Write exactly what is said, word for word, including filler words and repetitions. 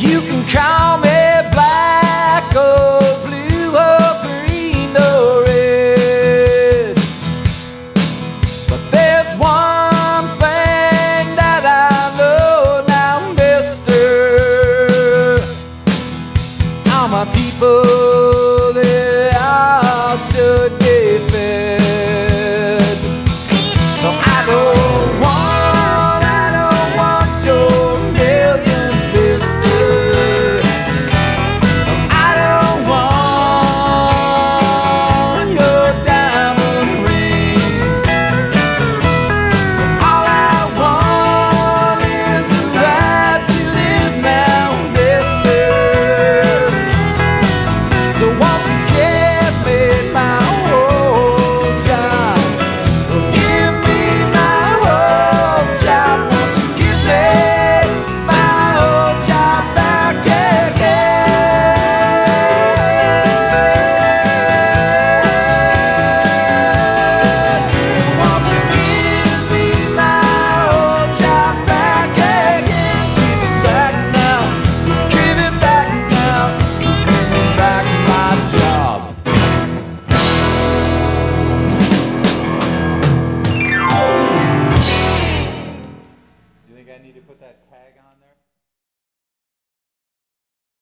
You can call me black or blue or green or red, but there's one thing that I know now, mister. All my people, they all should get fed. So I don't want, I don't want your millions, mister. I don't want your diamond rings. All I want is the right to live now, mister. So won't you give me my whole job? Give me my whole job. Won't you give me my whole job back again? So won't you give me my whole job back again? Give it back now. Give it back now. Give me back my job. You think I need to put that